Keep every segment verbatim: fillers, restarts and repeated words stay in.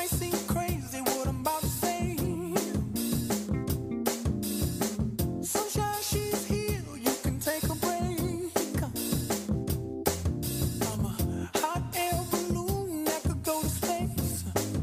might seem crazy what I'm about to say. Sunshine, she's here, you can take a break. I'm a hot air balloon that could go to space.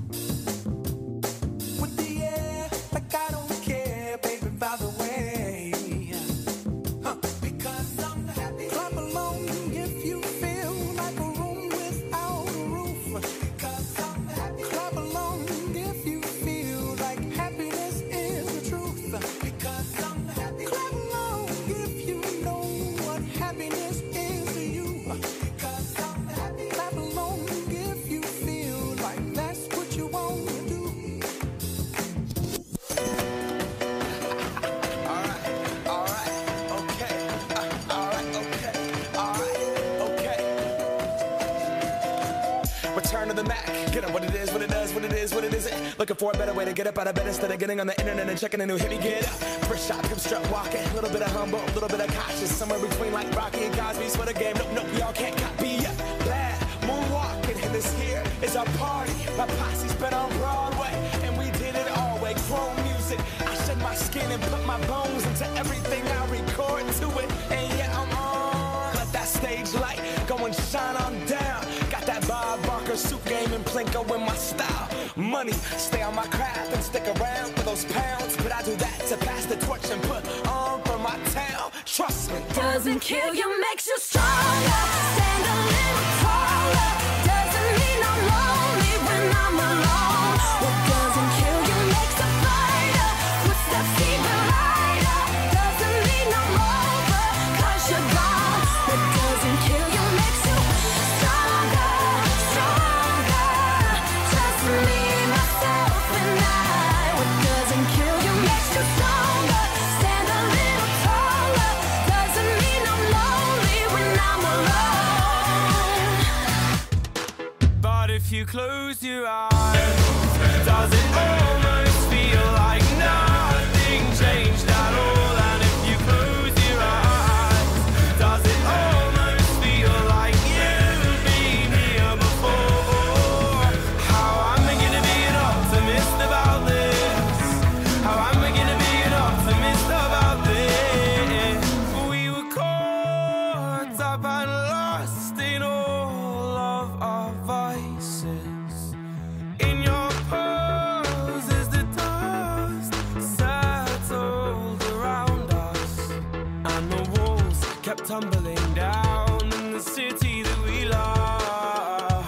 With the air, like I don't care, baby, by the way. Huh. Because I'm happy. Clap along if you feel like a room without a roof. Because I'm happy. Clap along if you feel like happiness is the truth. Because I'm happy. Clap along if you know what happiness is to you. Because I'm happy. Clap along if you feel like that's what you want to do. Alright, alright, okay. Uh, alright, okay. Alright, okay. Return to the Mac. Get up what it is, what it does, what it is, what it isn't. Looking for a better way to get up out of bed instead of getting on the internet and checking a new hit. Me get up. First shot, come strut walking. A little bit of humble, a little bit of cautious. Somewhere between like Rocky and Cosby's for the game. Nope, nope, y'all can't copy yet. Bad moonwalking, and this here is our party. My posse's been on Broadway, and we did it all way. Chrome music. I shed my skin and put my bones into everything I record to it. And yeah, I'm on. Let that stage light go and shine on down. Got that Bob Barker suit game and Plinko in my style. Money, stay on my craft and stick around for those pounds. But I do that to pass the torch and put on for my town. Trust me. Doesn't kill you, makes you stronger. Stand a little taller. Doesn't mean I'm lonely when I'm alone. What doesn't kill you makes a fighter. Footsteps even lighter. Doesn't mean I'm over, cause you're gone. What doesn't kill you makes you stronger, stronger. Just me, myself, and I. What doesn't kill you makes you stronger. Stand a little taller. Doesn't mean I'm lonely when I'm alone. But if you close your eyes, does it almost feel like nothing changed at all? And if you close your eyes, does it almost feel like you've been here before? How am I gonna be an optimist about this? How am I gonna be an optimist about this? We were caught up and lost in all of our vices. In your pose as the dust settled around us, and the walls kept tumbling down in the city that we love.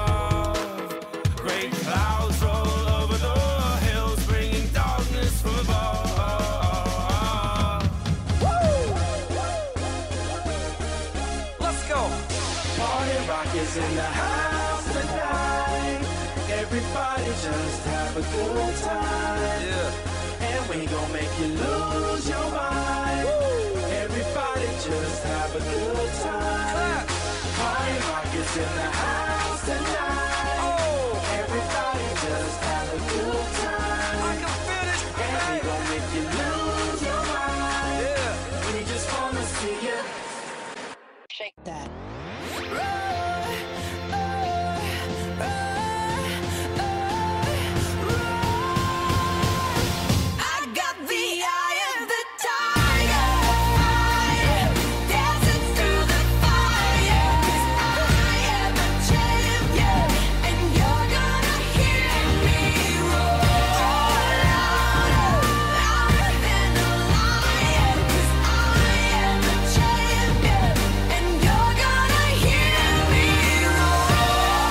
Great clouds roll over the hills, bringing darkness from above. Let's go. Party rock is in the house tonight. Everybody just have a good time. Yeah. And we gon' make you lose your mind. Everybody just have a good time. Party rock is in the house tonight. Oh, Everybody just have a good I time. can finish. And we gon' make you lose your mind. Yeah. We just wanna see you. Shake that. I got the eye of the tiger, dancing through the fire. 'Cause I am a champion, and you're gonna hear me roar louder, louder than a lion. 'Cause I am a champion, and you're gonna hear me roar.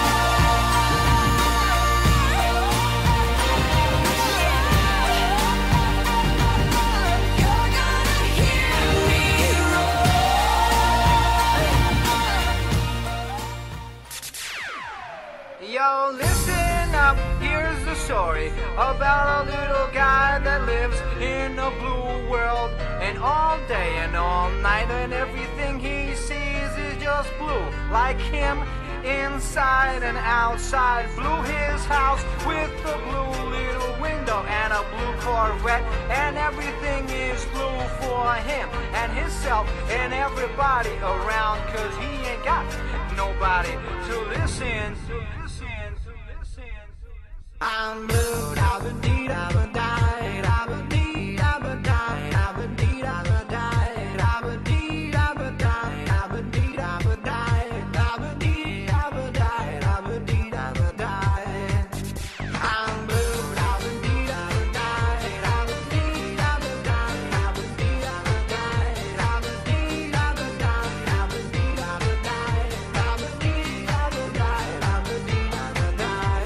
You're gonna hear me roar. Yo, listen up, here's the story about a little guy that lives in a blue world. And all day and all night, and everything he sees is just blue. Like him, inside and outside. Blue his house with a blue little window and a blue Corvette. And everything is blue for him and himself and everybody around. 'Cause he ain't got nobody to listen, to listen, to listen, to listen. I'm blue, I've been deed, I've been died, I've been deed, I've been died, I've been deed, I've been died, I've been deed, I've been died, I've been deed, I've been died, I've been deed, I've been died, I've been deed, I've been died. I'm blue, I've been deed, I've been died, I've been deed, I've been died, I've been deed, I've been died, I've been deed, I've been died, I've been deed, I've been died, I've been deed, I've been died, I've been deed, I've been died.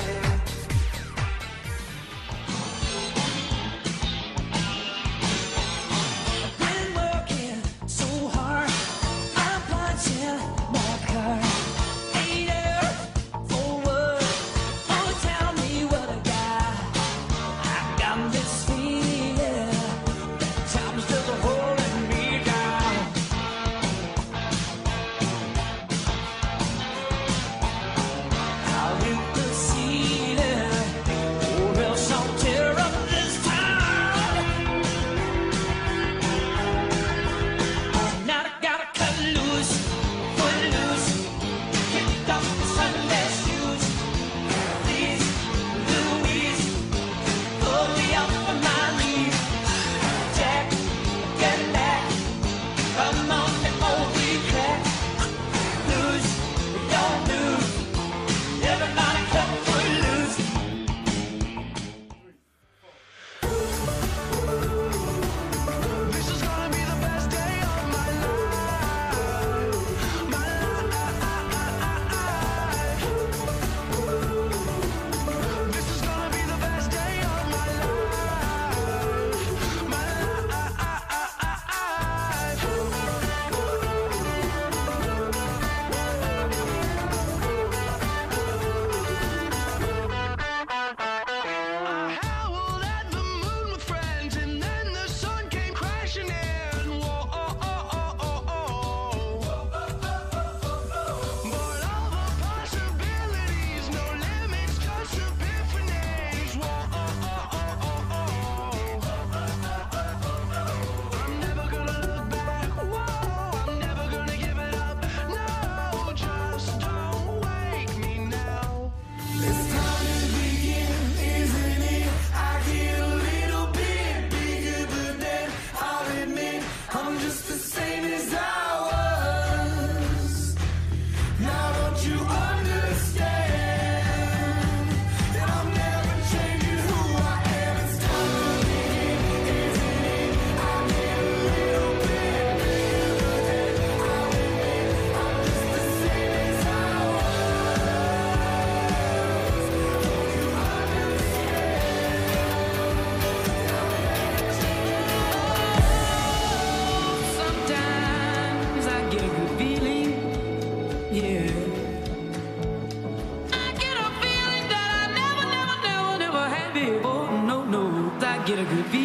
Been working so hard, I'm punching my card. Ain't there for what? Oh, tell me what I got. I got this feeling that time's just holding me down. I'll hit the ceiling, or else I'll tear up this town. Now I gotta cut loose, put loose, kick off the Sunday shoes. Please, Louise, pull me up from my knees. Jack, get back, come on before we crack. Lose, don't lose, everybody cut for loose. This is gonna be the best day of my life. My life. This is gonna be the best day of my life. My I howled at the moon with friends, and then the sun came crashing in. Whoa, oh, oh, oh, oh, oh. But all the possibilities, no limits, just epiphanies. Whoa, oh, oh, oh, oh, oh. I'm never gonna look back. Whoa, I'm never gonna give it up. No, just don't wake me now. It's time to begin, isn't it? I get a little bit bigger, but then I'll admit I'm just the same as I was. Now don't you understand that I'm never changing who I am? It's time to begin, isn't it? I get a little bit bigger, but then I'll admit I'm just the same as I Sometimes I get a good feeling, yeah. I get a feeling that I never, never, never, never had before. No, no, I get a good feeling.